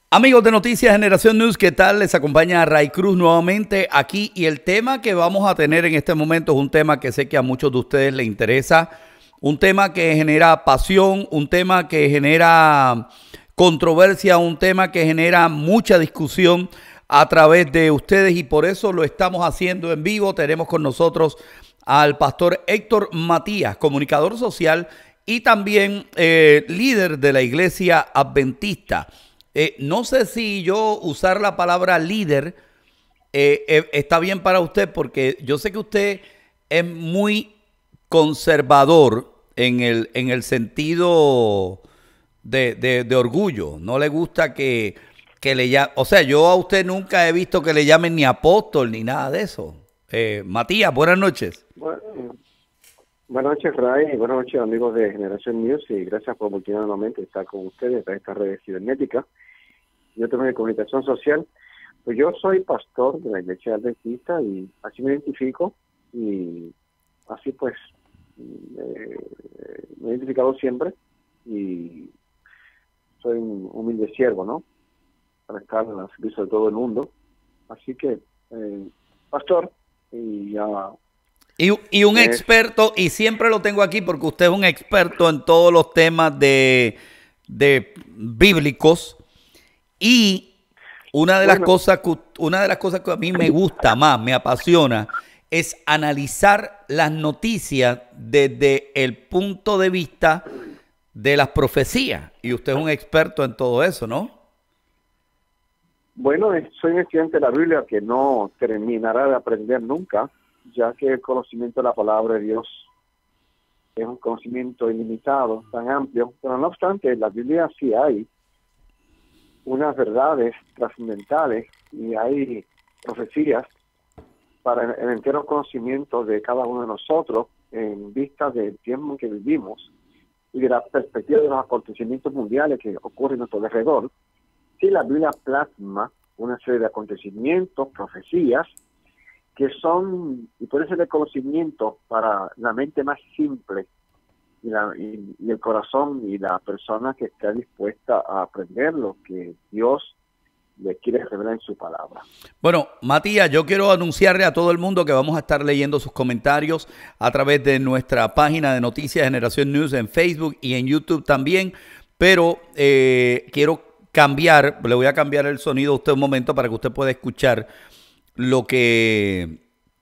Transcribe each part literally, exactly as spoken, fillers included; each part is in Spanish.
Amigos de Noticias Generación News, ¿qué tal? Les acompaña Ray Cruz nuevamente aquí y el tema que vamos a tener en este momento es un tema que sé que a muchos de ustedes les interesa, un tema que genera pasión, un tema que genera controversia, un tema que genera mucha discusión a través de ustedes y por eso lo estamos haciendo en vivo. Tenemos con nosotros al pastor Héctor Matías, comunicador social y también eh, líder de la Iglesia Adventista. Eh, no sé si yo usar la palabra líder eh, eh, está bien para usted, porque yo sé que usted es muy conservador en el, en el sentido de, de, de orgullo. No le gusta que, que le llamen, o sea, yo a usted nunca he visto que le llamen ni apóstol ni nada de eso. Eh, Matías, buenas noches. Bueno, buenas noches, Ray, y buenas noches, amigos de Generación News, y gracias por oportunidad nuevamente estar con ustedes en esta red cibernética. Yo tengo de comunicación social. Pues yo soy pastor de la Iglesia Adventista y así me identifico, y así pues eh, me he identificado siempre, y soy un humilde siervo, ¿no? Para estar en el servicio de todo el mundo. Así que, eh, pastor, y ya... Uh, Y, y un experto, y siempre lo tengo aquí porque usted es un experto en todos los temas de, de bíblicos. Y una de las bueno, cosas que una de las cosas que a mí me gusta más, me apasiona, es analizar las noticias desde el punto de vista de las profecías. Y usted es un experto en todo eso, ¿no? Bueno, soy un estudiante de la Biblia que no terminará de aprender nunca, ya que el conocimiento de la palabra de Dios es un conocimiento ilimitado, tan amplio, pero no obstante, en la Biblia sí hay unas verdades trascendentales y hay profecías para el entero conocimiento de cada uno de nosotros en vista del tiempo en que vivimos y de la perspectiva de los acontecimientos mundiales que ocurren a nuestro alrededor. Sí, la Biblia plasma una serie de acontecimientos, profecías, que son, y por eso el conocimiento para la mente más simple y, la, y, y el corazón y la persona que está dispuesta a aprender lo que Dios le quiere revelar en su palabra. Bueno, Matías, yo quiero anunciarle a todo el mundo que vamos a estar leyendo sus comentarios a través de nuestra página de Noticias Generación News en Facebook y en YouTube también, pero eh, quiero cambiar, le voy a cambiar el sonido a usted un momento para que usted pueda escuchar lo que,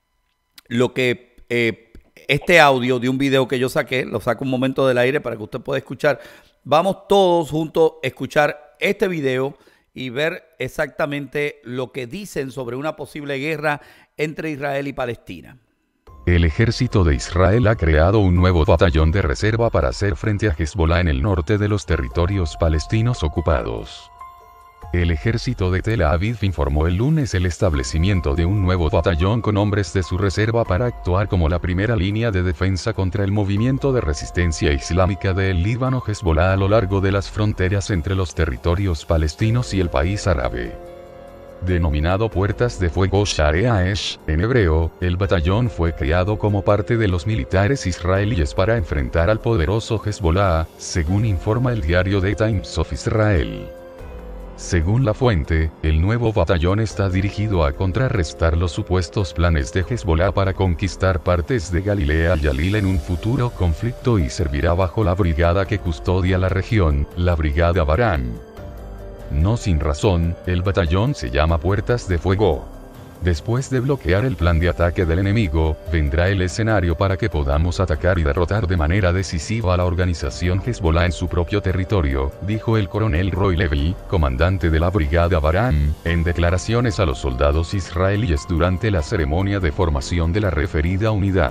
lo que eh, este audio de un video que yo saqué, lo saco un momento del aire para que usted pueda escuchar. Vamos todos juntos a escuchar este video y ver exactamente lo que dicen sobre una posible guerra entre Israel y Palestina. El ejército de Israel ha creado un nuevo batallón de reserva para hacer frente a Hezbollah en el norte de los territorios palestinos ocupados. El ejército de Tel Aviv informó el lunes el establecimiento de un nuevo batallón con hombres de su reserva para actuar como la primera línea de defensa contra el movimiento de resistencia islámica del Líbano Hezbollah a lo largo de las fronteras entre los territorios palestinos y el país árabe. Denominado Puertas de Fuego Shareaesh, en hebreo, el batallón fue creado como parte de los militares israelíes para enfrentar al poderoso Hezbollah, según informa el diario The Times of Israel. Según la fuente, el nuevo batallón está dirigido a contrarrestar los supuestos planes de Hezbollah para conquistar partes de Galilea y Galil en un futuro conflicto y servirá bajo la brigada que custodia la región, la Brigada Barán. No sin razón, el batallón se llama Puertas de Fuego. Después de bloquear el plan de ataque del enemigo, vendrá el escenario para que podamos atacar y derrotar de manera decisiva a la organización Hezbollah en su propio territorio, dijo el coronel Roy Levy, comandante de la Brigada Barán, en declaraciones a los soldados israelíes durante la ceremonia de formación de la referida unidad.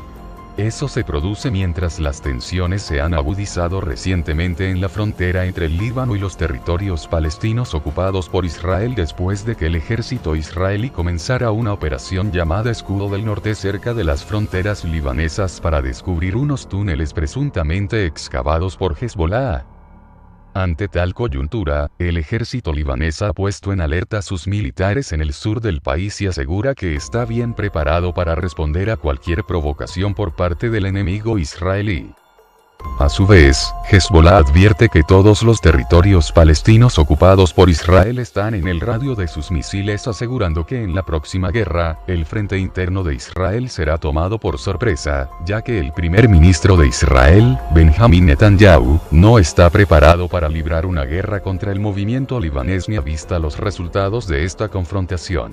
Eso se produce mientras las tensiones se han agudizado recientemente en la frontera entre el Líbano y los territorios palestinos ocupados por Israel después de que el ejército israelí comenzara una operación llamada Escudo del Norte cerca de las fronteras libanesas para descubrir unos túneles presuntamente excavados por Hezbollah. Ante tal coyuntura, el ejército libanés ha puesto en alerta a sus militares en el sur del país y asegura que está bien preparado para responder a cualquier provocación por parte del enemigo israelí. A su vez, Hezbollah advierte que todos los territorios palestinos ocupados por Israel están en el radio de sus misiles, asegurando que en la próxima guerra, el frente interno de Israel será tomado por sorpresa, ya que el primer ministro de Israel, Benjamin Netanyahu, no está preparado para librar una guerra contra el movimiento libanés ni ha visto los resultados de esta confrontación.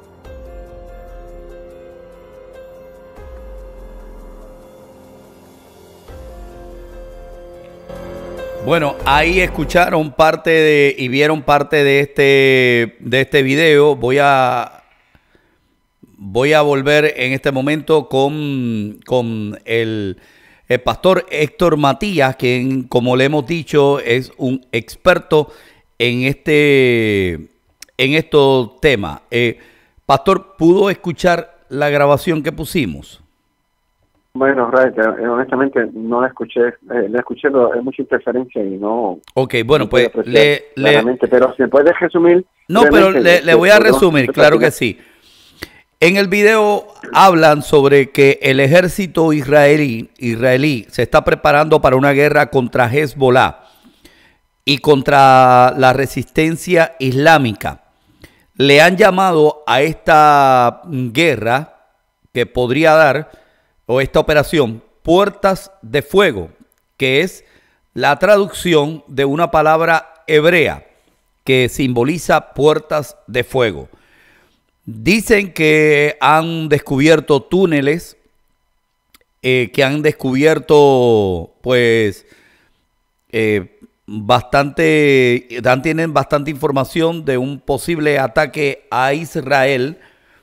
Bueno, ahí escucharon parte de y vieron parte de este de este video. Voy a voy a volver en este momento con, con el, el pastor Héctor Matías, quien, como le hemos dicho, es un experto en este en estos temas. Eh, pastor, ¿pudo escuchar la grabación que pusimos? Bueno, Ray, honestamente no la escuché, eh, la escuché, pero hay mucha interferencia y no... Ok, bueno, no pues le, le... Pero si me puedes resumir... No, pero le, le voy a resumir, claro que sí. En el video hablan sobre que el ejército israelí, israelí se está preparando para una guerra contra Hezbollah y contra la resistencia islámica. Le han llamado a esta guerra que podría dar... o esta operación, Puertas de Fuego, que es la traducción de una palabra hebrea que simboliza puertas de fuego. Dicen que han descubierto túneles, eh, que han descubierto, pues, eh, bastante, tienen bastante información de un posible ataque a Israel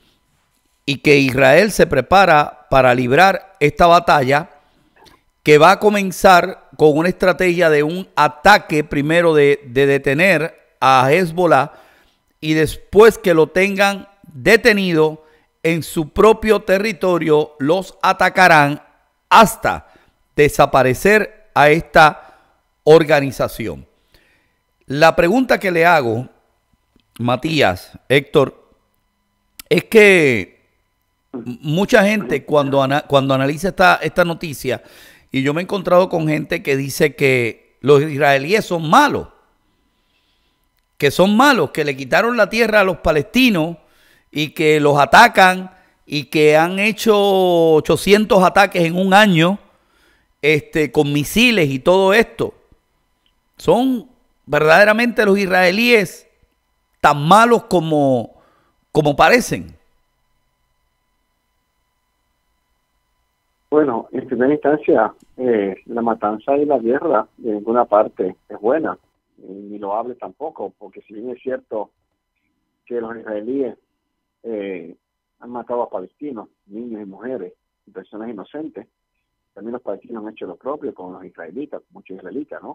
y que Israel se prepara para librar esta batalla que va a comenzar con una estrategia de un ataque primero de, de detener a Hezbollah y después que lo tengan detenido en su propio territorio los atacarán hasta desaparecer a esta organización. La pregunta que le hago, Matías, Héctor, es que mucha gente cuando, ana, cuando analiza esta, esta noticia, y yo me he encontrado con gente que dice que los israelíes son malos, que son malos, que le quitaron la tierra a los palestinos y que los atacan y que han hecho ochocientos ataques en un año este, con misiles y todo esto. ¿Son verdaderamente los israelíes tan malos como, como parecen? Bueno, en primera instancia, eh, la matanza y la guerra de ninguna parte es buena, ni loable tampoco, porque si bien es cierto que los israelíes eh, han matado a palestinos, niños y mujeres, y personas inocentes, también los palestinos han hecho lo propio con los israelitas, muchos israelitas, ¿no?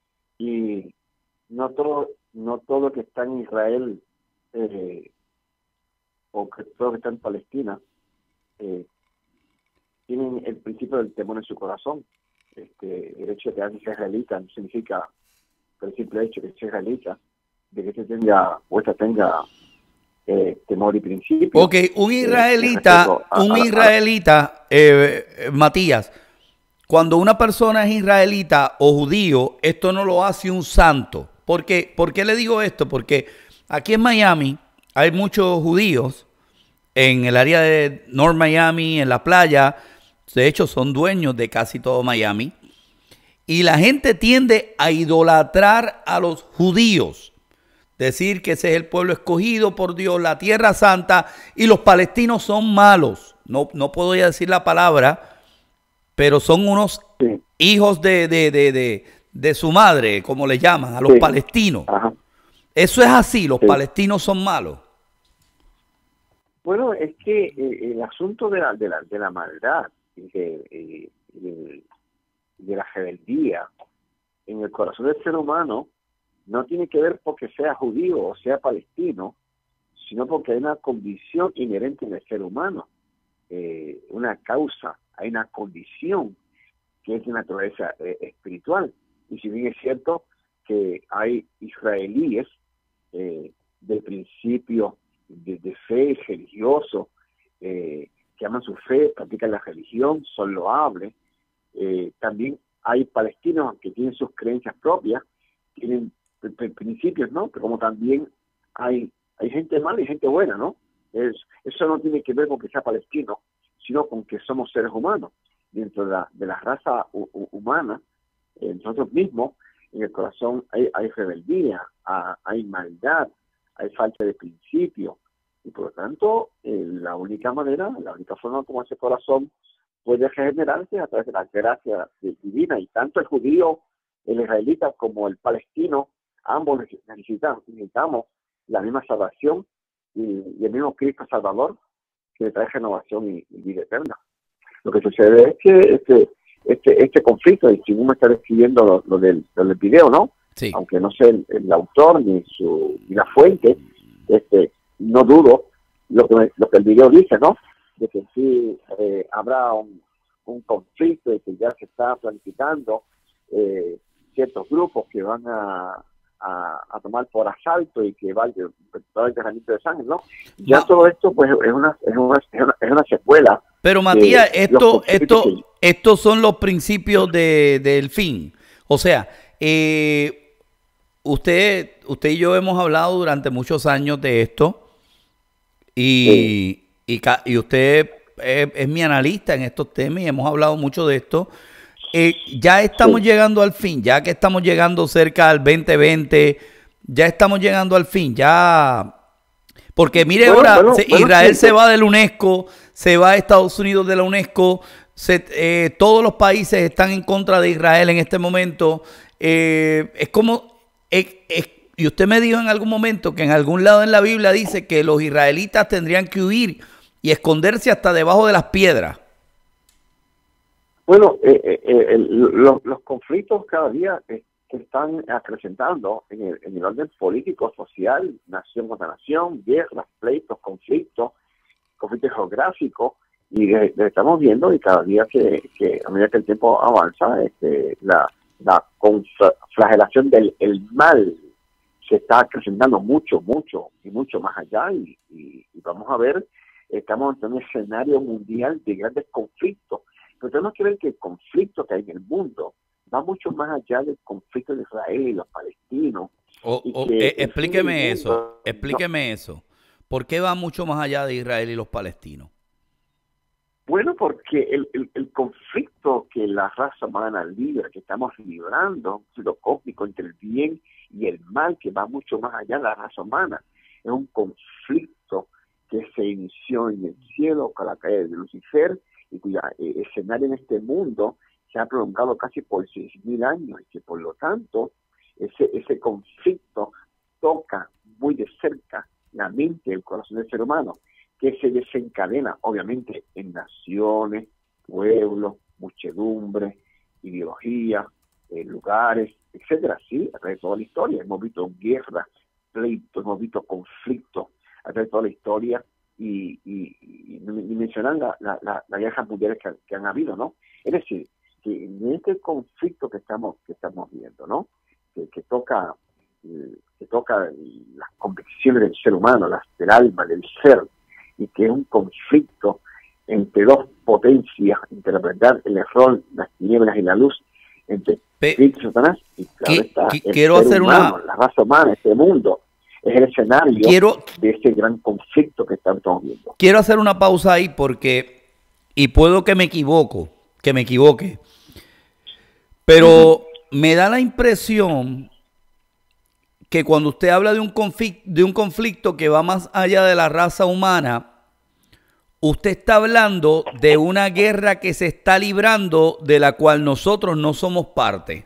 Y no todo, no todo lo que está en Israel eh, o que todo lo que está en Palestina eh, tienen el principio del temor en su corazón. Este, el hecho de que alguien sea israelita no significa, por el simple hecho de que sea israelita, de que este tenga o esta tenga eh, temor y principio. Ok, un israelita, eh, a, un a, israelita, eh, Matías, cuando una persona es israelita o judío, esto no lo hace un santo. ¿Por qué? ¿Por qué le digo esto? Porque aquí en Miami hay muchos judíos, en el área de North Miami, en la playa. De hecho, son dueños de casi todo Miami. Y la gente tiende a idolatrar a los judíos. Decir que ese es el pueblo escogido por Dios, la tierra santa, y los palestinos son malos. No, no puedo ya decir la palabra, pero son unos sí. hijos de, de, de, de, de su madre, como le llaman, a los sí. palestinos. Ajá. Eso es así, los sí. palestinos son malos. Bueno, es que eh, el asunto de la, de la, de la maldad, de, eh, de, de la rebeldía en el corazón del ser humano no tiene que ver porque sea judío o sea palestino, sino porque hay una condición inherente en el ser humano, eh, una causa, hay una condición que es de naturaleza eh, espiritual. Y si bien es cierto que hay israelíes eh, de principio de, de fe religioso, eh, que aman su fe, practican la religión, son loables, eh, también hay palestinos que tienen sus creencias propias, tienen principios, ¿no? Pero como también hay, hay gente mala y gente buena, ¿no? Es, eso no tiene que ver con que sea palestino, sino con que somos seres humanos. Dentro de la, de la raza hu humana, eh, nosotros mismos, en el corazón hay, hay rebeldía, hay, hay maldad, hay falta de principio. Y por lo tanto, eh, la única manera, la única forma como ese corazón puede regenerarse a través de la gracia divina. Y tanto el judío, el israelita, como el palestino, ambos necesitamos, necesitamos la misma salvación y, y el mismo Cristo Salvador que trae renovación y, y vida eterna. Lo que sucede es que este, este, este conflicto, y si uno me está describiendo lo, lo, del, lo del video, ¿no? Sí. Aunque no sé el, el autor ni su ni la fuente, este, no dudo lo que, me, lo que el video dice, ¿no? De que sí eh, habrá un, un conflicto y que ya se está planificando eh, ciertos grupos que van a, a, a tomar por asalto y que va a haber derramamiento de sangre, ¿no? Ya Ma todo esto pues es una, es una, es una, es una secuela. Pero Matías, esto, esto, que... estos son los principios de, del fin. O sea, eh, usted, usted y yo hemos hablado durante muchos años de esto y, sí. y, y usted es, es mi analista en estos temas y hemos hablado mucho de esto. Eh, ya estamos sí. llegando al fin, ya que estamos llegando cerca al veinte veinte, ya estamos llegando al fin, ya... Porque mire bueno, ahora, bueno, se, bueno, Israel sí, se va del UNESCO, se va a Estados Unidos de la UNESCO, se, eh, todos los países están en contra de Israel en este momento. Eh, es como, eh, eh, y usted me dijo en algún momento que en algún lado en la Biblia dice que los israelitas tendrían que huir y esconderse hasta debajo de las piedras. Bueno, eh, eh, el, los, los conflictos cada día eh, que están acrecentando en el, en el orden político, social, nación contra nación, guerras, pleitos, conflictos, conflictos geográficos, y le, le estamos viendo y cada día que, que a medida que el tiempo avanza, este, la, la flagelación del el mal se está acrecentando mucho, mucho y mucho más allá, y, y, y vamos a ver, estamos en un escenario mundial de grandes conflictos, pero tenemos que ver que el conflicto que hay en el mundo va mucho más allá del conflicto de Israel y los palestinos. Oh, oh, eh, explíqueme eso, mundo, explíqueme no. eso. ¿Por qué va mucho más allá de Israel y los palestinos? Bueno, porque el, el, el conflicto que la raza humana libra, que estamos librando, lo cósmico entre el bien y el mal, que va mucho más allá de la raza humana, es un conflicto que se inició en el cielo con la caída de Lucifer y cuya eh, escenario en este mundo se ha prolongado casi por seis mil años y que por lo tanto ese, ese conflicto toca muy de cerca la mente y el corazón del ser humano, que se desencadena obviamente en naciones, pueblos, muchedumbres, ideologías, eh, lugares, etcétera. Sí, a través de toda la historia hemos visto guerras, pleitos, hemos visto conflictos a través de toda la historia y, y, y, y mencionan las la, la, la guerras mundiales que, que han habido, ¿no? Es decir, que en este conflicto que estamos que estamos viendo, ¿no? Que, que toca eh, que toca las convicciones del ser humano, las del alma, del ser, y que es un conflicto entre dos potencias, entre la verdad, el error, las tinieblas y la luz, entre Cristo y Satanás, y claro está, el quiero ser hacer humano, una... la raza humana, este mundo, es el escenario quiero... de este gran conflicto que estamos viendo. Quiero hacer una pausa ahí porque, y puedo que me equivoco, que me equivoque, pero uh-huh. me da la impresión que cuando usted habla de un conflicto, de un conflicto que va más allá de la raza humana, usted está hablando de una guerra que se está librando de la cual nosotros no somos parte.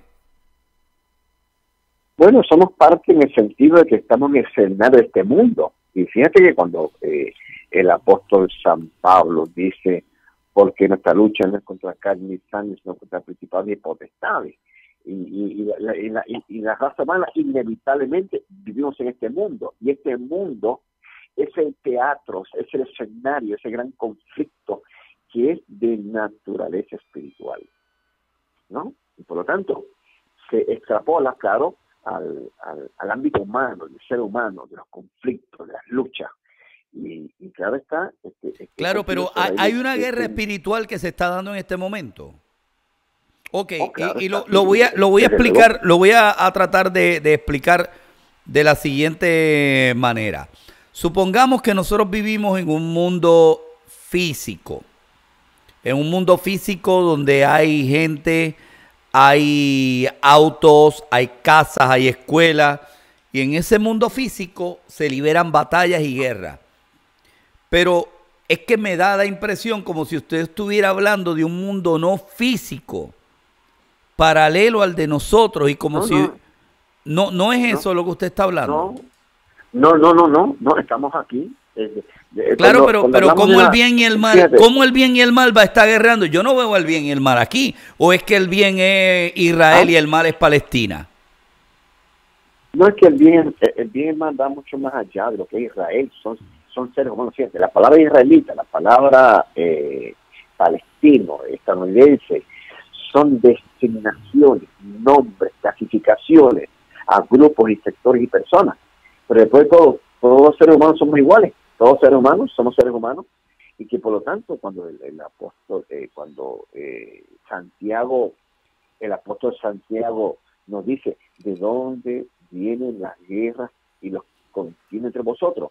Bueno, somos parte en el sentido de que estamos en el escenario de este mundo. Y fíjate que cuando eh, el apóstol San Pablo dice, porque nuestra lucha no es contra carne y sangre, sino contra principados y potestades. Y, y, y, la, y, la, y la raza humana inevitablemente vivimos en este mundo. Y este mundo es el teatro, es el escenario, ese gran conflicto que es de naturaleza espiritual, ¿no? Y por lo tanto, se extrapola, claro, al, al, al ámbito humano, del ser humano, de los conflictos, de las luchas. Y, y claro está... Este, este claro, pero hay, hay una guerra espiritual que se está dando en este momento. Ok, Oh, claro, y, y lo, está, lo sí, voy a, lo voy a desde explicar, luego. lo voy a, a tratar de, de explicar de la siguiente manera. Supongamos que nosotros vivimos en un mundo físico, en un mundo físico donde hay gente, hay autos, hay casas, hay escuelas, y en ese mundo físico se liberan batallas y guerras. Pero es que me da la impresión como si usted estuviera hablando de un mundo no físico, paralelo al de nosotros, y como No, si no, no, no es no, eso lo que usted está hablando. no, no, no, no, no, no, estamos aquí. Eh, eh, Claro, cuando, pero, cuando pero hablamos de ¿cómo el la, bien y el mal, fíjate, cómo el bien y el mal va a estar guerreando? Yo no veo el bien y el mal aquí. ¿O es que el bien es ah, Israel y el mal es Palestina? no es que el bien, el, el bien y el mal va mucho más allá de lo que es Israel, son, son seres humanos. Fíjate, la palabra israelita, la palabra eh, palestino, estadounidense, son designaciones, nombres, clasificaciones a grupos y sectores y personas. Pero después de todo, todos los seres humanos somos iguales, todos seres humanos somos seres humanos, y que por lo tanto cuando el, el apóstol, eh, cuando eh, Santiago, el apóstol Santiago nos dice de dónde vienen las guerras y los contiene entre vosotros,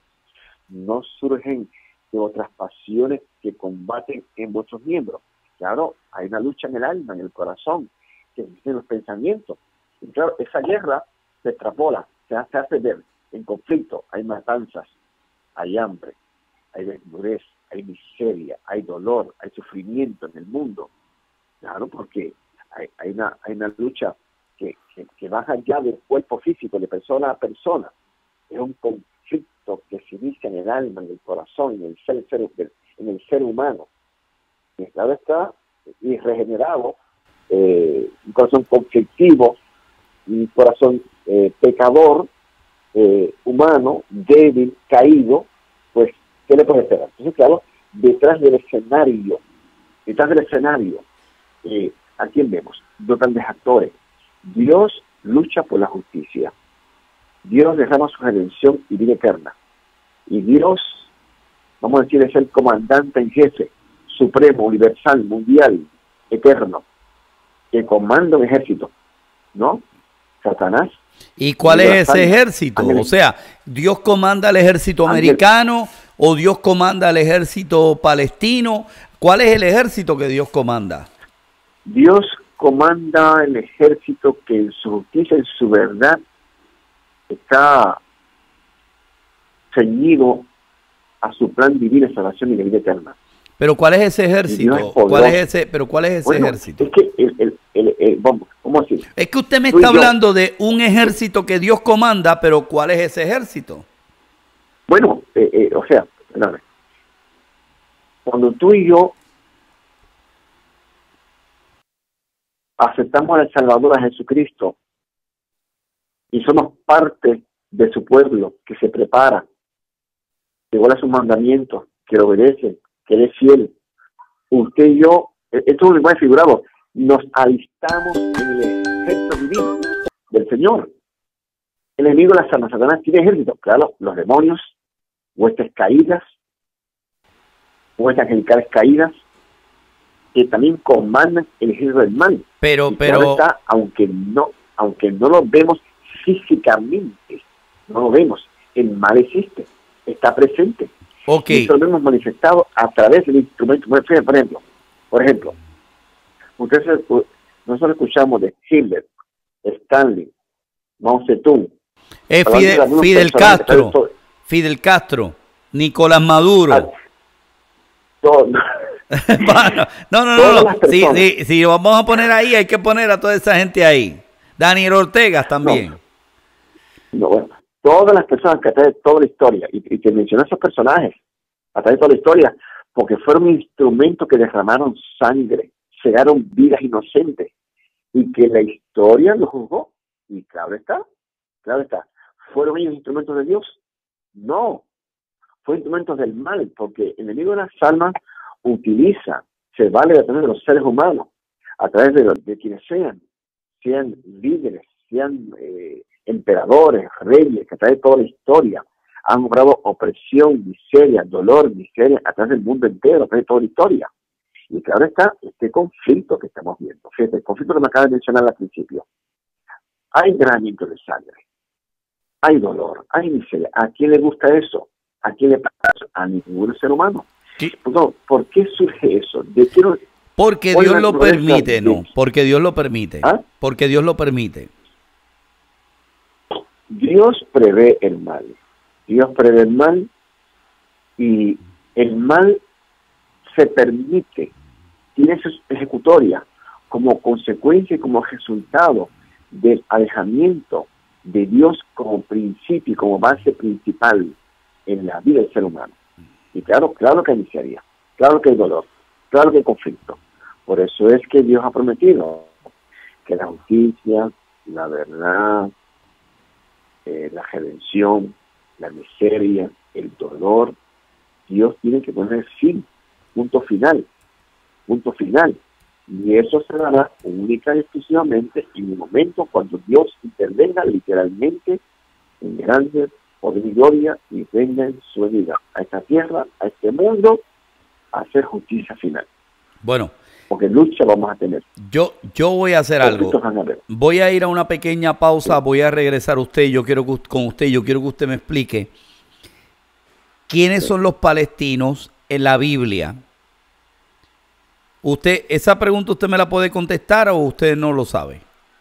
no surgen de otras pasiones que combaten en vuestros miembros. Claro, hay una lucha en el alma, en el corazón, que en los pensamientos. Y claro, esa guerra se extrapola, se hace, se hace ver en conflicto, hay matanzas, hay hambre, hay desnudez, hay miseria, hay dolor, hay sufrimiento en el mundo. Claro, porque hay, hay, una, hay una lucha que, que, que va allá del cuerpo físico, de persona a persona. Es un conflicto que se inicia en el alma, en el corazón, en el ser, ser en el ser humano. Y claro está, y regenerado, eh, un corazón conflictivo, un corazón eh, pecador, eh, humano, débil, caído, pues, ¿qué le puede esperar? Entonces, claro, detrás del escenario, detrás del escenario, eh, ¿a quién vemos? Dos grandes actores. Dios lucha por la justicia. Dios derrama su redención y vida eterna. Y Dios, vamos a decir, es el comandante en jefe, supremo, universal, mundial, eterno, que comanda un ejército, ¿no? Satanás. ¿Y cuál es ese ejército? Ángeles. O sea, ¿Dios comanda al ejército Ángeles. americano o Dios comanda al ejército palestino? ¿Cuál es el ejército que Dios comanda? Dios comanda el ejército que en su justicia, en su verdad, está ceñido a su plan divino de salvación y de vida eterna. Pero ¿cuál es ese Y Dios ejército? es poderoso. ¿Cuál es ese? Pero ¿cuál es ese Bueno, ejército? es que el, el, el, el- vamos, ¿cómo decir? Es que usted me Tú y está yo. hablando de un ejército que Dios comanda, pero ¿cuál es ese ejército? Bueno, eh, eh, o sea, perdóname. Cuando tú y yo aceptamos al Salvador, a Jesucristo, y somos parte de su pueblo que se prepara, que guarda sus mandamientos, que lo obedece, que él es fiel, usted y yo, eh, esto es un lenguaje figurado, nos alistamos en el ejército divino del Señor. El enemigo de la almas, Satanás, tiene ejército, claro, los demonios, huestes caídas, huestes angelicales caídas, que también comandan el ejército del mal. Pero, Y claro pero, está, aunque no, aunque no lo vemos físicamente, no lo vemos, el mal existe, está presente. ok. Y eso lo hemos manifestado a través del instrumento. Por ejemplo, por ejemplo, ustedes, nosotros escuchamos de Hitler, Stanley, Mao Zedong, Es hablando de Fidel, algunos Fidel personajes que Castro, todo- Fidel Castro, Nicolás Maduro. ah, todo- No, no, no, todas no. las Si, personas. si, si lo vamos a poner ahí, hay que poner a toda esa gente ahí. Daniel Ortega también. No, bueno, todas las personas que a través de toda la historia, y, y te mencioné esos personajes, a través de toda la historia, porque fueron instrumentos que derramaron sangre, cegaron vidas inocentes, y que la historia los juzgó. Y claro está, claro está. ¿Fueron ellos instrumentos de Dios? No, fueron instrumentos del mal, porque el enemigo de las almas utiliza, se vale a través de los seres humanos, a través de, los, de quienes sean, sean líderes, sean eh, emperadores, reyes, que a través de toda la historia han logrado opresión, miseria, dolor, miseria, a través del mundo entero, a través de toda la historia. Y claro está este conflicto que estamos viendo. Fíjate, el conflicto que me acabas de mencionar al principio. Hay derramamiento de sangre, hay dolor, hay miseria. ¿A quién le gusta eso? ¿A quién le pasa eso? A ningún ser humano. Sí. No, ¿por qué surge eso? ¿De qué no, Porque Dios lo permite, no. Porque Dios lo permite. ¿Ah? Porque Dios lo permite. Dios prevé el mal. Dios prevé el mal y el mal se permite, tiene su ejecutoria como consecuencia y como resultado del alejamiento de Dios como principio y como base principal en la vida del ser humano. Y claro, claro que hay miseria, claro que hay dolor, claro que hay conflicto. Por eso es que Dios ha prometido que la justicia, la verdad, eh, la redención, la miseria, el dolor, Dios tiene que poner fin, punto final, punto final. Y eso se dará única y exclusivamente en el momento cuando Dios intervenga literalmente en grande poder y gloria y venga en su venida a esta tierra, a este mundo, a hacer justicia final. Bueno. Porque lucha vamos a tener. Yo, yo voy a hacer algo. Voy a ir a una pequeña pausa, voy a regresar a usted. Yo quiero que, con usted, yo quiero que usted me explique quiénes son los palestinos en la Biblia. Usted, esa pregunta usted me la puede contestar o usted no lo sabe.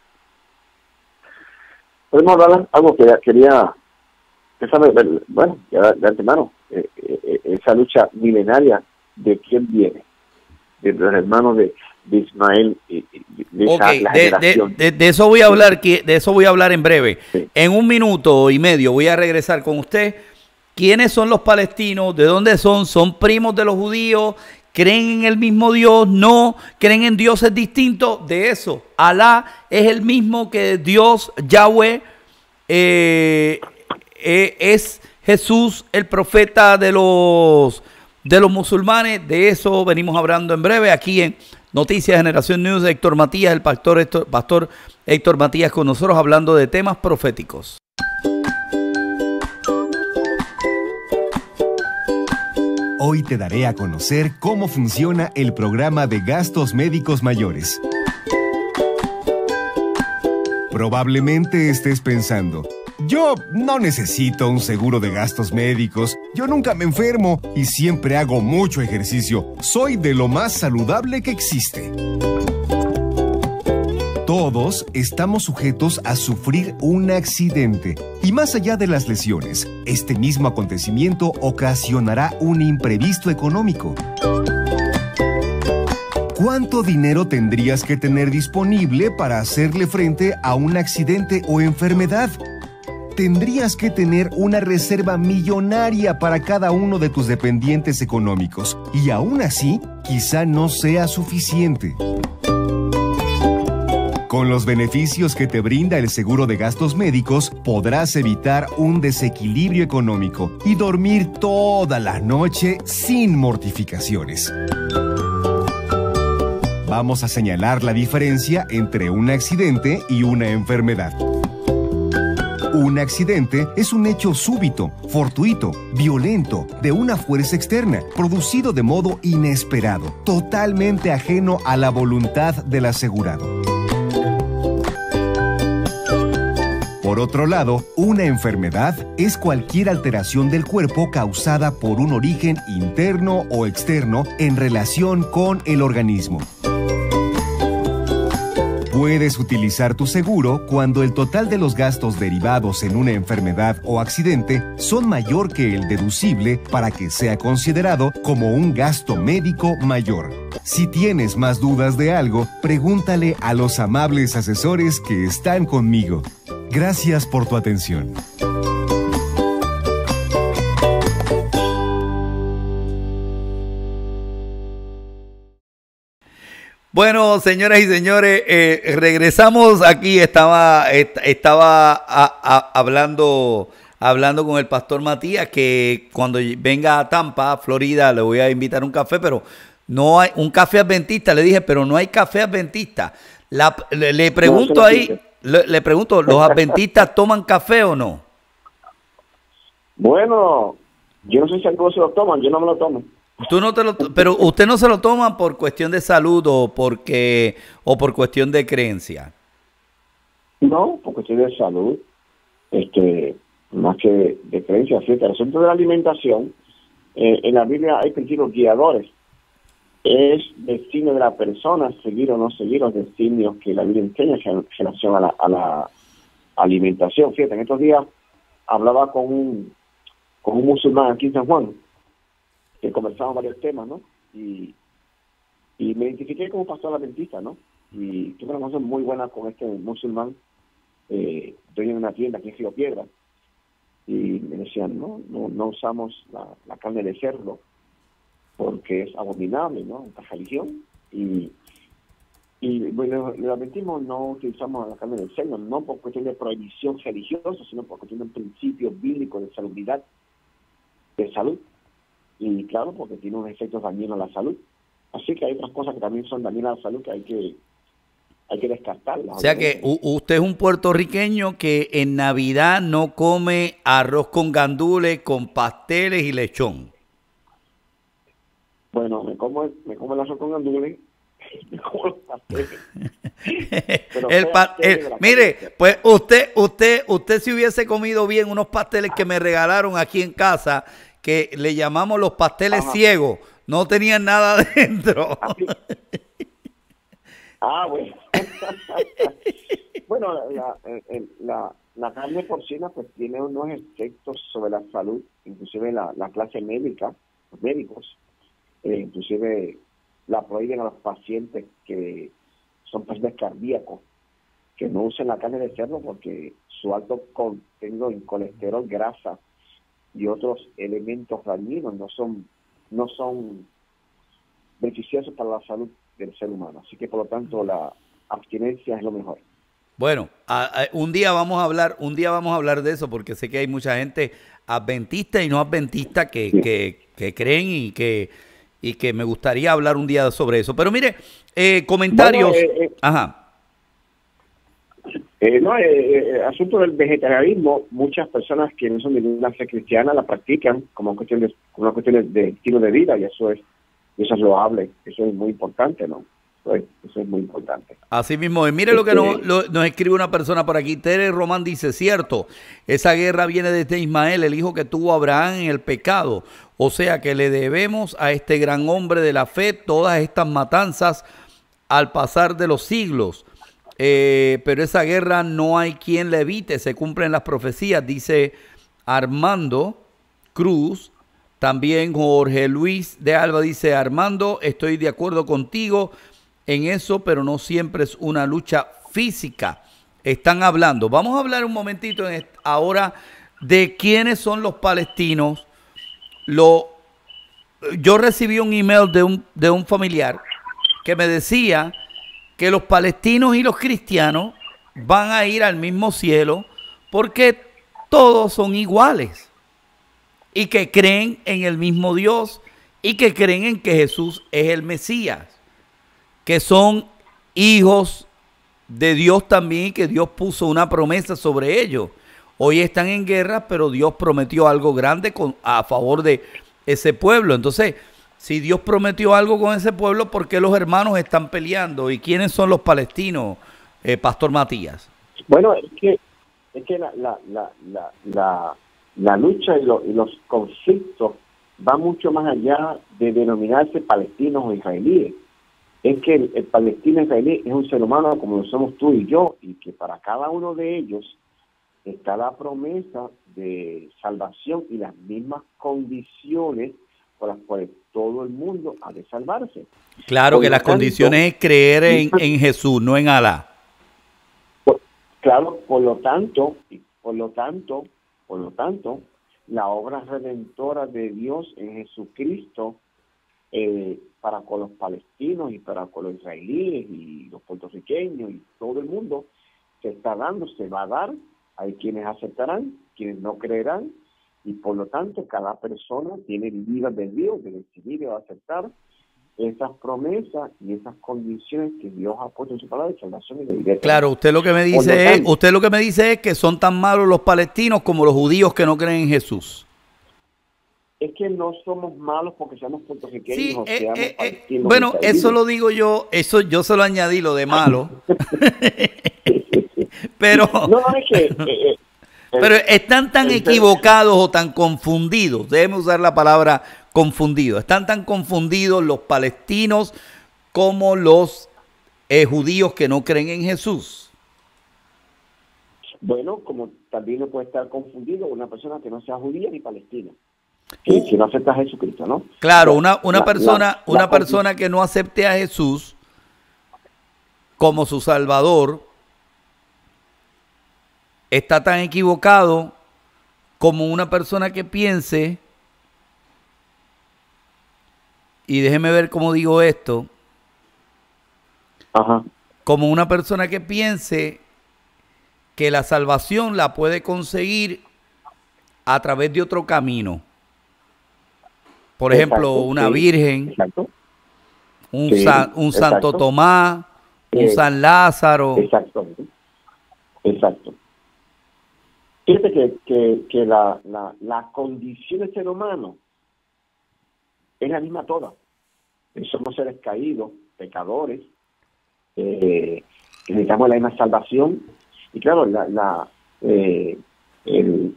Podemos hablar algo que quería, que sabe, bueno, ya de antemano, eh, eh, esa lucha milenaria de quién viene, de los hermanos de, de Ismael y de, okay, esa, la de, generación. De, de, de eso voy a hablar, de eso voy a hablar en breve. Sí. En un minuto y medio voy a regresar con usted. ¿Quiénes son los palestinos? ¿De dónde son? ¿Son primos de los judíos? ¿Creen en el mismo Dios? ¿No? ¿Creen en dioses distintos? De eso. Alá es el mismo que Dios, Yahweh, eh, eh, es Jesús, el profeta de los, de los musulmanes. De eso venimos hablando en breve aquí en Noticias Generación News. Héctor Matías, el pastor Héctor, pastor Héctor Matías con nosotros hablando de temas proféticos. Hoy te daré a conocer cómo funciona el programa de gastos médicos mayores. Probablemente estés pensando, yo no necesito un seguro de gastos médicos, yo nunca me enfermo y siempre hago mucho ejercicio, soy de lo más saludable que existe. Todos estamos sujetos a sufrir un accidente y más allá de las lesiones, este mismo acontecimiento ocasionará un imprevisto económico. ¿Cuánto dinero tendrías que tener disponible para hacerle frente a un accidente o enfermedad? Tendrías que tener una reserva millonaria para cada uno de tus dependientes económicos y aún así, quizá no sea suficiente. Con los beneficios que te brinda el seguro de gastos médicos, podrás evitar un desequilibrio económico y dormir toda la noche sin mortificaciones. Vamos a señalar la diferencia entre un accidente y una enfermedad. Un accidente es un hecho súbito, fortuito, violento, de una fuerza externa, producido de modo inesperado, totalmente ajeno a la voluntad del asegurado. Por otro lado, una enfermedad es cualquier alteración del cuerpo causada por un origen interno o externo en relación con el organismo. Puedes utilizar tu seguro cuando el total de los gastos derivados en una enfermedad o accidente son mayor que el deducible para que sea considerado como un gasto médico mayor. Si tienes más dudas de algo, pregúntale a los amables asesores que están conmigo. Gracias por tu atención. Bueno, señoras y señores, eh, regresamos aquí. Estaba, est estaba a, a, hablando, hablando con el pastor Matías que cuando venga a Tampa, Florida, le voy a invitar a un café, pero no hay un café adventista. Le dije, pero no hay café adventista. La, le, le pregunto ahí. Le, le pregunto, ¿los adventistas toman café o no? Bueno, yo no sé si algunos se lo toman, yo no me lo tomo. Tú no te lo, pero usted no se lo toma por cuestión de salud o porque o por cuestión de creencia. No, por cuestión de salud, este, más que de creencia. Fíjate, el asunto de la alimentación, eh, en la Biblia hay principios guiadores. Es destino de la persona seguir o no seguir los destinos que la Biblia enseña en relación a la, a la alimentación. Fíjate, en estos días hablaba con un, con un musulmán aquí en San Juan, que conversamos varios temas, ¿no? Y, y me identifiqué como pastor adventista, ¿no? Y tuve una conversación muy buena con este musulmán, eh, dueño de una tienda aquí en Río Piedra, y me decían, no, no, no usamos la, la carne de cerdo porque es abominable, ¿no? Esta religión. Y, y bueno, le advertimos, no utilizamos la carne de cerdo, no por cuestión de prohibición religiosa, sino por cuestión de un principio bíblico de salubridad, de salud. Y claro, porque tiene unos efectos dañinos a la salud. Así que hay otras cosas que también son dañinas a la salud que hay que hay que descartarlas. O sea que usted es un puertorriqueño que en Navidad no come arroz con gandules, con pasteles y lechón. Bueno, me como, me como el arroz con gandules, me como los pasteles. Pero el pa el, mire, pues usted, usted, usted si hubiese comido bien unos pasteles que me regalaron aquí en casa, que le llamamos los pasteles Ajá. ciegos, no tenían nada adentro. Así. Ah, bueno. Bueno, la, la, la, la carne porcina pues tiene unos efectos sobre la salud, inclusive la, la clase médica, los médicos, eh, inclusive la prohíben a los pacientes que son pacientes cardíacos, que no usen la carne de cerdo porque su alto contenido en colesterol, grasa y otros elementos dañinos no son, no son beneficiosos para la salud del ser humano. Así que por lo tanto la abstinencia es lo mejor. Bueno, a, a, un día vamos a hablar, un día vamos a hablar de eso porque sé que hay mucha gente adventista y no adventista que, sí. que, que creen y que y que me gustaría hablar un día sobre eso. Pero mire, eh, comentarios. Bueno, eh, eh, Ajá. Eh, no, eh, eh, asunto del vegetarianismo, muchas personas que no son de ninguna fe cristiana la practican como cuestión de, como una cuestión de, de estilo de vida, y eso es eso es loable, eso es muy importante, ¿no? Eso es, eso es muy importante. Así mismo, mire este, lo que nos, lo, nos escribe una persona por aquí. Tere Román dice, cierto, esa guerra viene desde Ismael, el hijo que tuvo Abraham en el pecado. O sea que le debemos a este gran hombre de la fe todas estas matanzas al pasar de los siglos. Eh, pero esa guerra no hay quien la evite, se cumplen las profecías, dice Armando Cruz. También Jorge Luis de Alba dice, Armando, estoy de acuerdo contigo en eso, pero no siempre es una lucha física. Están hablando, vamos a hablar un momentito en ahora de quiénes son los palestinos. Lo, yo recibí un email de un, de un familiar que me decía que los palestinos y los cristianos van a ir al mismo cielo porque todos son iguales y que creen en el mismo Dios y que creen en que Jesús es el Mesías, que son hijos de Dios también y que Dios puso una promesa sobre ellos. Hoy están en guerra, pero Dios prometió algo grande con, a favor de ese pueblo. Entonces, si Dios prometió algo con ese pueblo, ¿por qué los hermanos están peleando? ¿Y quiénes son los palestinos, eh, Pastor Matías? Bueno, es que, es que la, la, la, la, la, la lucha y, lo, y los conflictos van mucho más allá de denominarse palestinos o israelíes. Es que el, el palestino israelí es un ser humano como lo somos tú y yo, y que para cada uno de ellos está la promesa de salvación y las mismas condiciones por las cuales todo el mundo ha de salvarse. Claro por que las tanto, condiciones es creer en, en Jesús, no en Alá. Por, claro, por lo tanto, por lo tanto, por lo tanto, la obra redentora de Dios en Jesucristo eh, para con los palestinos y para con los israelíes y los puertorriqueños y todo el mundo se está dando, se va a dar. Hay quienes aceptarán, quienes no creerán, y por lo tanto cada persona tiene libre albedrío de decidir o aceptar esas promesas y esas condiciones que Dios ha puesto en su palabra de salvación y de vida. Claro, usted lo que me dice lo tanto, es, usted lo que me dice es que son tan malos los palestinos como los judíos que no creen en Jesús. es que no somos malos porque seamos puertorriqueños Sí, o eh, seamos eh, eh, palestinos. bueno, israelíes. eso lo digo yo, eso yo se lo añadí lo de malo. Pero, No, no, es que... eh, eh, pero están tan el- equivocados o tan confundidos, déjeme usar la palabra confundido, están tan confundidos los palestinos como los eh, judíos que no creen en Jesús. Bueno, como también no puede estar confundido una persona que no sea judía ni palestina, que, que no acepta a Jesucristo, ¿no? Claro, La- una, una la- persona, la- una la- persona que no acepte a Jesús como su Salvador está tan equivocado como una persona que piense, y déjeme ver cómo digo esto, Ajá. como una persona que piense que la salvación la puede conseguir a través de otro camino. Por ejemplo, Exacto, una sí, virgen, Exacto. un, Sí, san- un Santo exacto. Tomás, un Eh, San Lázaro. Exacto. Exacto. Fíjate que, que, que la, la, la condición del ser humano es la misma toda. Somos seres caídos, pecadores, eh, que necesitamos la misma salvación. Y claro, la, la, eh, el,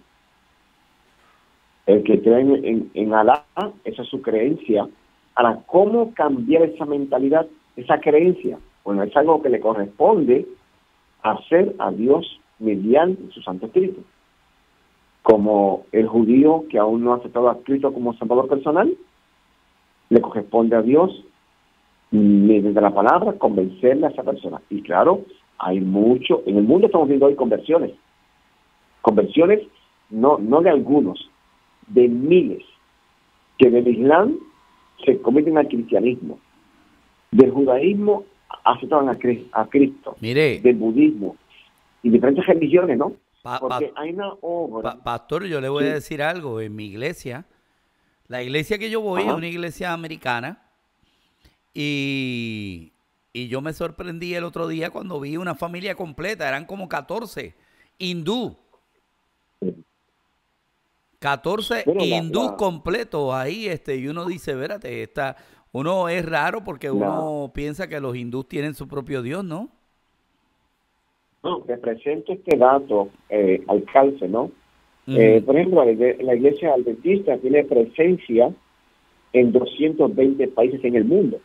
el que cree en, en, en Alá, esa es su creencia. Ahora, ¿cómo cambiar esa mentalidad, esa creencia? Bueno, es algo que le corresponde hacer a Dios mediante su Santo Espíritu. Como el judío que aún no ha aceptado a Cristo como Salvador personal, le corresponde a Dios, mediante la palabra, convencerle a esa persona. Y claro, hay mucho, en el mundo estamos viendo hoy conversiones. Conversiones, no, no de algunos, de miles, que del Islam se convierten al cristianismo, del judaísmo aceptaban a, a Cristo, Mire, del budismo y diferentes religiones, ¿no? pa- Porque pa- hay una obra. pa- pastor, yo le voy a Sí. decir algo. En mi iglesia, la iglesia que yo voy Ajá. es una iglesia americana, y, y yo me sorprendí el otro día cuando vi una familia completa, eran como catorce hindú, catorce Bueno, la- hindú la- completos ahí, este, y uno dice, vérate, esta, uno es raro porque La- uno piensa que los hindús tienen su propio Dios, ¿no? No, te presento este dato eh, al calce, ¿no? Ujú. Eh, por ejemplo, la, igle- la iglesia adventista tiene presencia en doscientos veinte países en el mundo.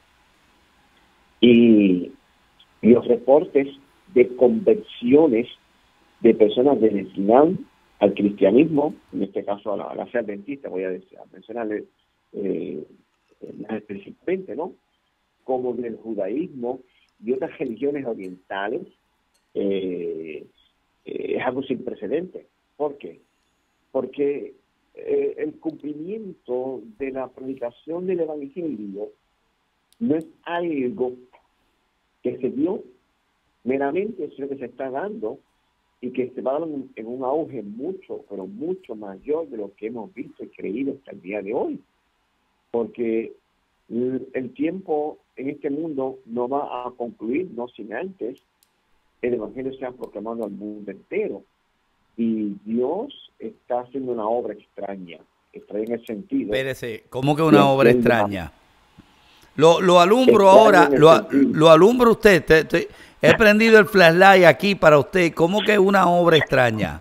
Y, y los reportes de conversiones de personas del Islam al cristianismo, en este caso a la, a la fe adventista, voy a, decir, a mencionarle eh, más específicamente, ¿no? Como del judaísmo y otras religiones orientales, eh, eh, es algo sin precedentes. ¿Por qué? Porque eh, el cumplimiento de la predicación del evangelio no es algo que se dio meramente, sino que se está dando y que se va a dar en, en un auge mucho, pero mucho mayor de lo que hemos visto y creído hasta el día de hoy. Porque el, el tiempo en este mundo no va a concluir, no sin antes el evangelio sea proclamado al mundo entero. Y Dios está haciendo una obra extraña, extraña en el sentido. Espérese, ¿cómo que una obra entiendo. extraña? Lo, lo alumbro Extraña ahora, en el lo, sentido. lo alumbro usted. Te- te- he prendido el flashlight aquí para usted. ¿Cómo que una obra extraña?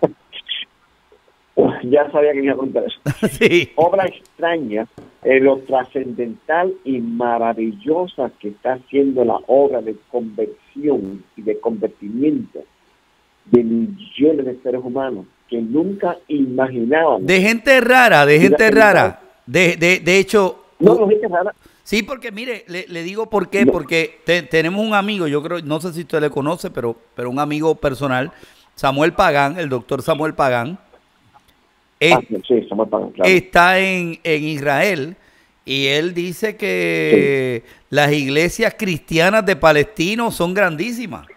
Ya sabía que me iba a contar eso. Sí. Obra extraña, eh, lo trascendental y maravillosa que está haciendo la obra de conversión y de convertimiento de millones de seres humanos que nunca imaginaban. De gente rara, de gente Mira, rara. De, de, de hecho, no, no, gente rara. sí, porque mire, le, le digo por qué, No. porque te- tenemos un amigo, yo creo, no sé si usted le conoce, pero, pero un amigo personal, Samuel Pagán, el doctor Samuel Pagán, es- Ah, sí, estamos pagando, claro. está en, en Israel, y él dice que las iglesias cristianas de Palestino son grandísimas.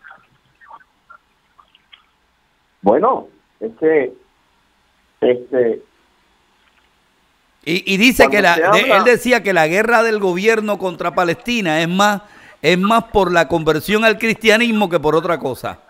Bueno, este, este, Y, y dice Cuando que la, se de- habla- él decía que la guerra del gobierno contra Palestina es más, es más por la conversión al cristianismo que por otra cosa.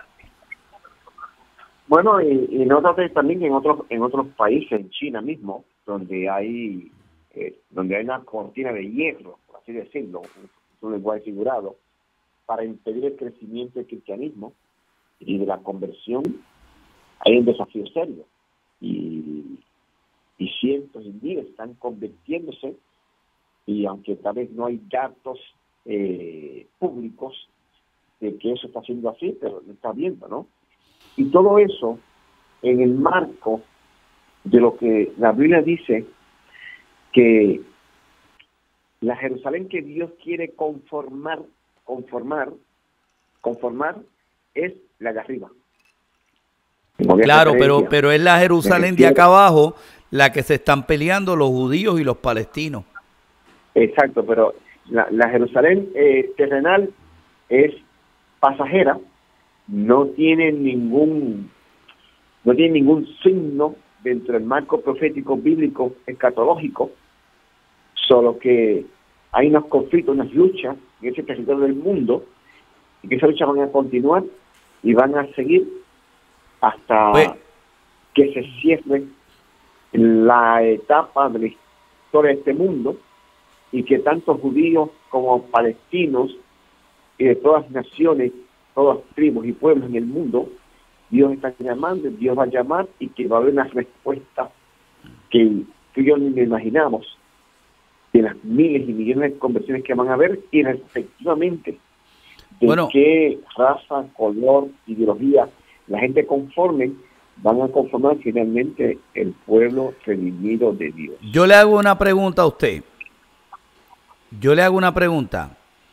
bueno, y, y nótate también en otros, en otros países, en China mismo, donde hay eh, donde hay una cortina de hierro, por así decirlo, es un lenguaje figurado, para impedir el crecimiento del cristianismo y de la conversión, hay un desafío serio. Y, y cientos y miles están convirtiéndose, y aunque tal vez no hay datos eh, públicos de que eso está siendo así, pero lo está viendo, ¿no? Y todo eso en el marco de lo que la Biblia dice, que la Jerusalén que Dios quiere conformar, conformar, conformar es la de arriba. Claro, pero, pero es la Jerusalén de acá abajo la que se están peleando los judíos y los palestinos. Exacto, pero la, la Jerusalén eh, terrenal es pasajera, no tiene ningún no tiene ningún signo dentro del marco profético bíblico escatológico, solo que hay unos conflictos, unas luchas en ese territorio del mundo, y que esas luchas van a continuar y van a seguir hasta pues, que se cierre la etapa de la historia de este mundo, y que tanto judíos como palestinos y de todas naciones, todas tribus y pueblos en el mundo, Dios está llamando, Dios va a llamar, y que va a haber una respuesta que tú y yo ni me imaginamos, de las miles y millones de conversiones que van a haber, y respectivamente de bueno, qué raza, color, ideología la gente conforme, van a conformar finalmente el pueblo redimido de Dios. Yo le hago una pregunta a usted. Yo le hago una pregunta.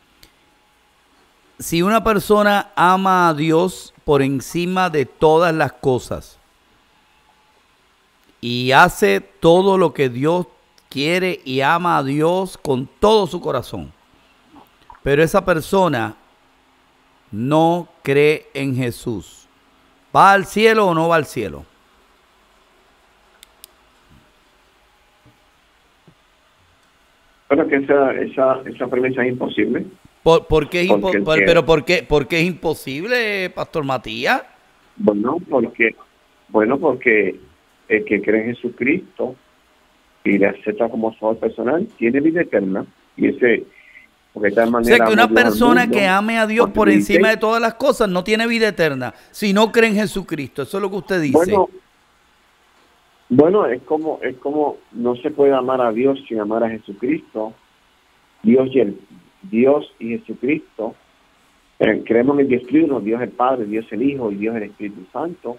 Si una persona ama a Dios por encima de todas las cosas y hace todo lo que Dios quiere y ama a Dios con todo su corazón, pero esa persona no cree en Jesús, ¿va al cielo o no va al cielo? Bueno, que esa, esa, esa premisa es imposible. ¿Por, por qué es impo por, ¿Pero por qué, por qué es imposible, Pastor Matías? Bueno, porque, bueno, porque el que cree en Jesucristo y le acepta como su amor personal tiene vida eterna. Y ese, porque de tal manera, o sea, que una persona mundo, que ame a Dios por encima dice, de todas las cosas no tiene vida eterna si no cree en Jesucristo. Eso es lo que usted dice. Bueno, bueno es como es como no se puede amar a Dios sin amar a Jesucristo. Dios y el Dios y Jesucristo, eh, creemos en el Dios Trino, Dios el Padre, Dios el Hijo y Dios el Espíritu Santo,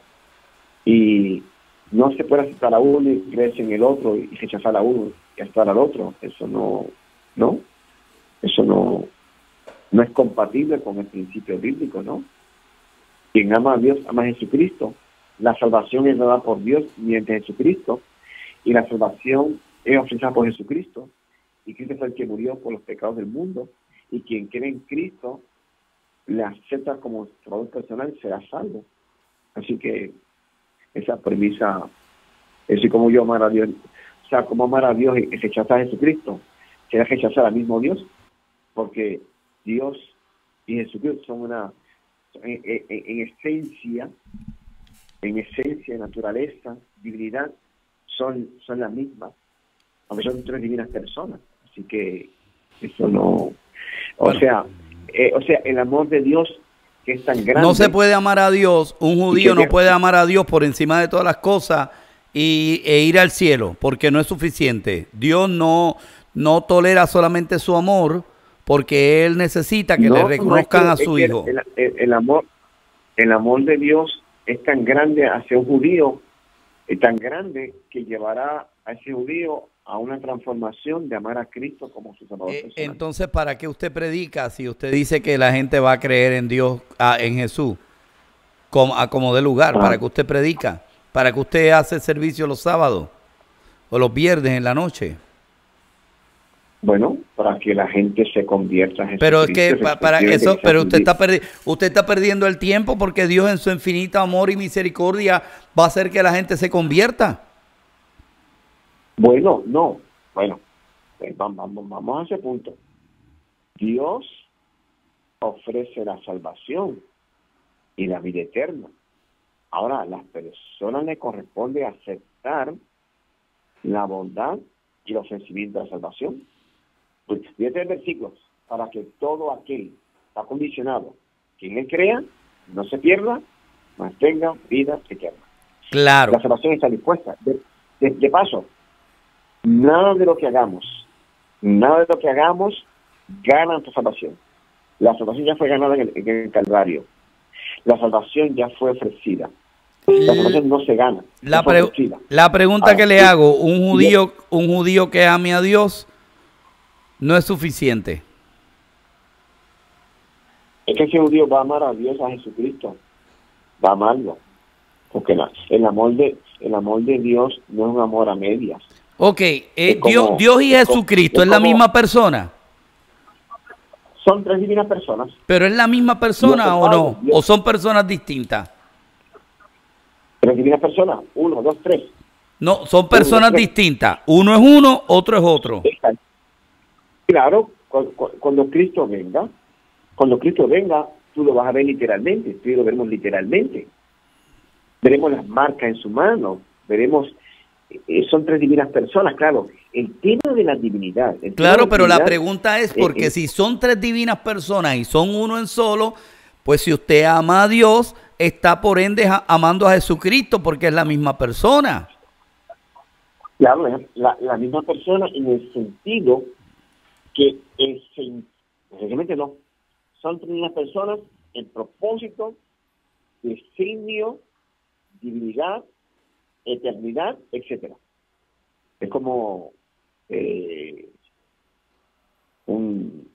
y no se puede aceptar a uno y creerse en el otro y rechazar a uno y aceptar al otro. Eso no, no, eso no, no es compatible con el principio bíblico, ¿no? Quien ama a Dios ama a Jesucristo. La salvación es dada por Dios mediante Jesucristo, y la salvación es ofrecida por Jesucristo. Y Cristo fue el que murió por los pecados del mundo, y quien cree en Cristo le acepta como salvador personal y será salvo. Así que esa premisa, es así como yo amar a Dios, o sea, como amar a Dios y rechazar a Jesucristo, será rechazar al mismo Dios, porque Dios y Jesucristo son una, en, en, en esencia, en esencia, naturaleza, divinidad, son, son las mismas, aunque son tres divinas personas. Así que eso no, o bueno, sea, eh, o sea, el amor de Dios que es tan grande. No se puede amar a Dios, un judío no puede amar a Dios por encima de todas las cosas y, e ir al cielo, porque no es suficiente. Dios no, no tolera solamente su amor, porque Él necesita que no, le reconozcan no, es que, a su es hijo. El, el, el, amor, el amor de Dios es tan grande hacia un judío, es tan grande que llevará a ese judío a una transformación de amar a Cristo como su Salvador eh, personal. Entonces, ¿para qué usted predica si usted dice que la gente va a creer en Dios, a, en Jesús, como, a como de lugar? Ah. ¿Para qué usted predica? ¿Para qué usted hace servicio los sábados o los viernes en la noche? Bueno, para que la gente se convierta en Jesucristo. Pero es que pa, para eso, pero usted está, perdi usted está perdiendo el tiempo, porque Dios en su infinito amor y misericordia va a hacer que la gente se convierta. Bueno, no, bueno, vamos, vamos, vamos a ese punto. Dios ofrece la salvación y la vida eterna. Ahora, a las personas les corresponde aceptar la bondad y el ofrecimiento de la salvación. Pues fíjate el versículo, para que todo aquel está condicionado, quien él crea, no se pierda, mas tenga vida eterna. Claro. La salvación está dispuesta. De, de, de paso, nada de lo que hagamos, nada de lo que hagamos gana tu salvación. La salvación ya fue ganada en el, en el Calvario. La salvación ya fue ofrecida. La salvación no se gana. La, pre la pregunta Ahora, que le hago, un judío, un judío que ame a Dios no es suficiente. Es que ese judío va a amar a Dios, a Jesucristo. Va a amarlo. Porque la, el amor de el amor de Dios no es un amor a medias. Ok, eh, como, Dios, Dios y Jesucristo, ¿es, es, es la como, misma persona? Son tres divinas personas. ¿Pero es la misma persona o no? Dios. ¿O son personas distintas? Tres divinas personas, uno, dos, tres. No, son personas uno, distintas. Uno es uno, otro es otro. Claro, cuando, cuando Cristo venga, cuando Cristo venga, tú lo vas a ver literalmente, tú lo veremos literalmente. Veremos las marcas en su mano, veremos, eh, son tres divinas personas, claro. El tema de la divinidad. El claro, tema pero divinidad, la pregunta es, porque eh, eh, si son tres divinas personas y son uno en solo, pues si usted ama a Dios, está por ende amando a Jesucristo porque es la misma persona. Claro, la, la misma persona en el sentido que es, realmente no, son tres divinas personas en propósito, designio, divinidad, eternidad, etcétera. Es como eh, un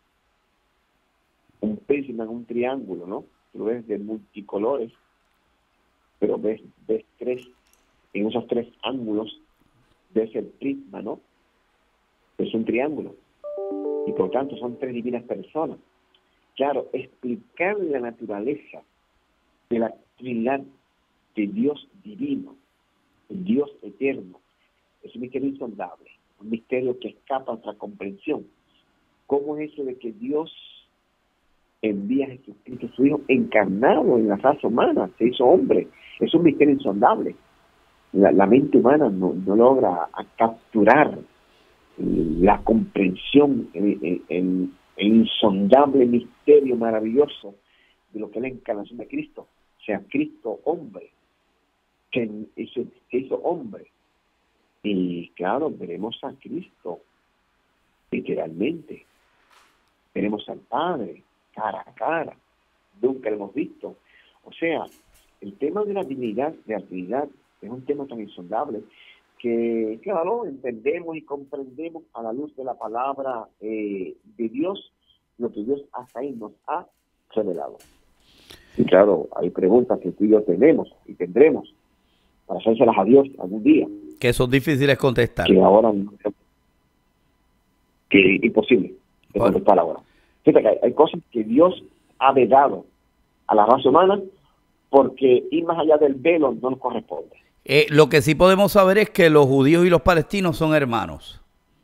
un prisma, un triángulo, ¿no? Tú lo ves de multicolores, pero ves, ves tres, en esos tres ángulos ves el prisma, ¿no? Es un triángulo. Y por lo tanto son tres divinas personas. Claro, explicar la naturaleza de la Trinidad de Dios divino, el Dios eterno, es un misterio insondable, un misterio que escapa a nuestra comprensión. ¿Cómo es eso de que Dios envía a Jesucristo, su Hijo, encarnado en la raza humana, se hizo hombre? Es un misterio insondable. La, la mente humana no, no logra a capturar la comprensión, el, el, el, el insondable misterio maravilloso de lo que es la encarnación de Cristo. O sea, Cristo hombre, que hizo, que hizo hombre. Y claro, veremos a Cristo, literalmente. Veremos al Padre, cara a cara. Nunca lo hemos visto. O sea, el tema de la divinidad, de la Trinidad, es un tema tan insondable que, claro, entendemos y comprendemos a la luz de la palabra eh, de Dios, lo que Dios hasta ahí nos ha revelado. Y claro, hay preguntas que tú y yo tenemos y tendremos para hacérselas a Dios algún día. Que son difíciles contestar. Que ahora no, que es imposible de bueno. contestar ahora. Fíjate que hay, hay cosas que Dios ha vedado a la raza humana porque ir más allá del velo no nos corresponde. Eh, lo que sí podemos saber es que los judíos y los palestinos son hermanos.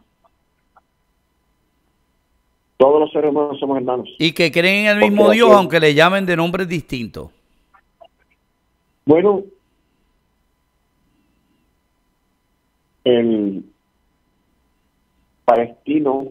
Todos los seres humanos somos hermanos. Y que creen en el mismo porque Dios, que, aunque le llamen de nombres distintos. Bueno, el palestino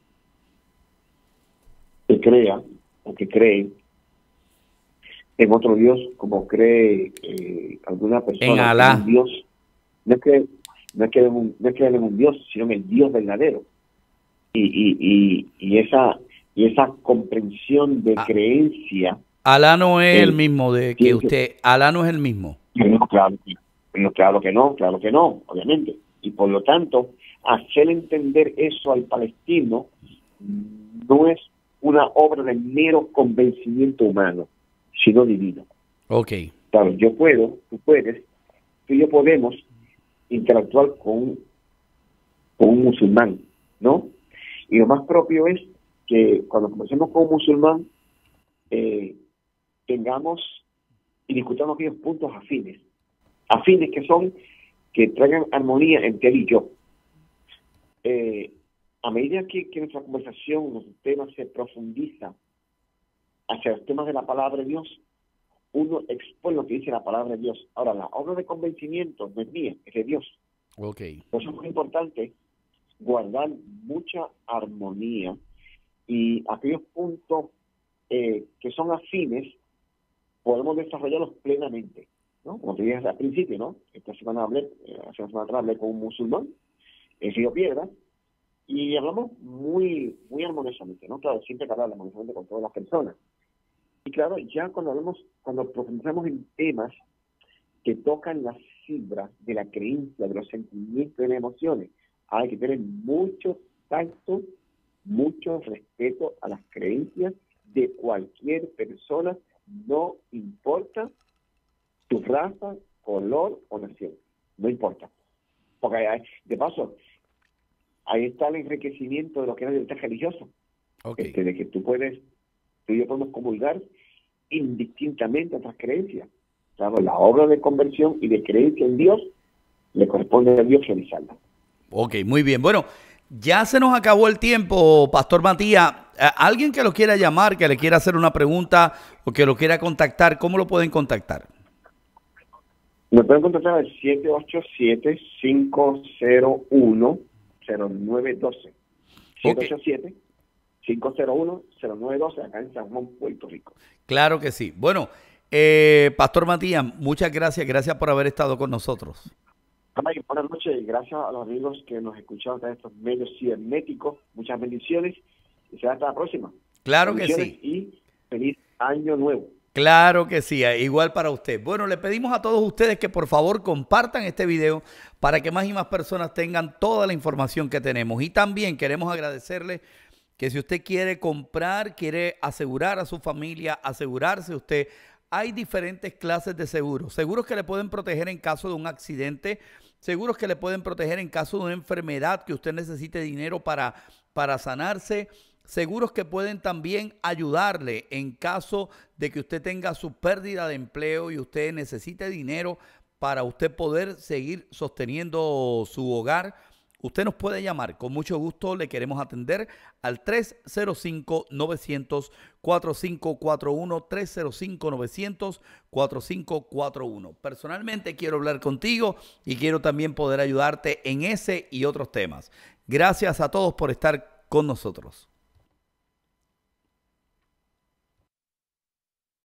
que crea o que cree en otro Dios, como cree eh, alguna persona en Alá. En un Dios, no es que no es que en un, no es que en un Dios, sino en el Dios verdadero. Y, y, y, y esa y esa comprensión de ah. creencia. Alá no es el, el mismo de que usted, Alá no es el mismo. No, claro, no, claro que no, claro que no, obviamente. Y por lo tanto, hacer entender eso al palestino no es una obra de mero convencimiento humano, sino divino. Ok. Claro, yo puedo, tú puedes, tú y yo podemos interactuar con, con un musulmán, ¿no? Y lo más propio es que cuando conversemos con un musulmán, eh, tengamos y discutamos aquellos puntos afines, afines que son, que traigan armonía entre él y yo. Eh, a medida que, que nuestra conversación, los temas se profundiza hacia los temas de la palabra de Dios, uno expone lo que dice la palabra de Dios. Ahora, la obra de convencimiento no es mía, es de Dios. Ok. Por eso es muy importante guardar mucha armonía y aquellos puntos eh, que son afines podemos desarrollarlos plenamente, ¿no? Como te dije al principio, ¿no? Esta semana hablé, eh, hace una semana atrás hablé con un musulmán en Río Piedra y hablamos muy muy armoniosamente, ¿no? Claro, siempre que hablar armoniosamente con todas las personas. Y claro, ya cuando hablamos, cuando profundizamos en temas que tocan las fibras de la creencia, de los sentimientos, de las emociones, hay que tener mucho tacto, mucho respeto a las creencias de cualquier persona, no importa tu raza, color o nación, no importa. Porque hay, de paso, ahí está el enriquecimiento de lo que es la libertad religiosa, Okay. este, de que tú puedes, tú y yo podemos comulgar indistintamente a otras creencias. Claro, la obra de conversión y de creencia en Dios le corresponde a Dios realizarla. Ok, muy bien. Bueno, ya se nos acabó el tiempo, Pastor Matías. Alguien que lo quiera llamar, que le quiera hacer una pregunta o que lo quiera contactar, ¿cómo lo pueden contactar? Me pueden contactar al siete ocho siete, cinco cero uno, cero nueve uno dos. siete ocho siete, cinco cero uno, cero nueve uno dos acá en San Juan, Puerto Rico. Claro que sí. Bueno, eh, Pastor Matías, muchas gracias. Gracias por haber estado con nosotros. Buenas noches y gracias a los amigos que nos escucharon de estos medios cibernéticos. Muchas bendiciones y será hasta la próxima. Claro que sí. Y feliz año nuevo. Claro que sí, igual para usted. Bueno, le pedimos a todos ustedes que por favor compartan este video para que más y más personas tengan toda la información que tenemos. Y también queremos agradecerle que si usted quiere comprar, quiere asegurar a su familia, asegurarse usted, hay diferentes clases de seguros. Seguros que le pueden proteger en caso de un accidente, seguros que le pueden proteger en caso de una enfermedad que usted necesite dinero para, para sanarse, seguros que pueden también ayudarle en caso de que usted tenga su pérdida de empleo y usted necesite dinero para usted poder seguir sosteniendo su hogar. Usted nos puede llamar, con mucho gusto le queremos atender al tres cero cinco, nueve cero cero, cuatro cinco cuatro uno, tres cero cinco, nueve cero cero, cuatro cinco cuatro uno. Personalmente quiero hablar contigo y quiero también poder ayudarte en ese y otros temas. Gracias a todos por estar con nosotros.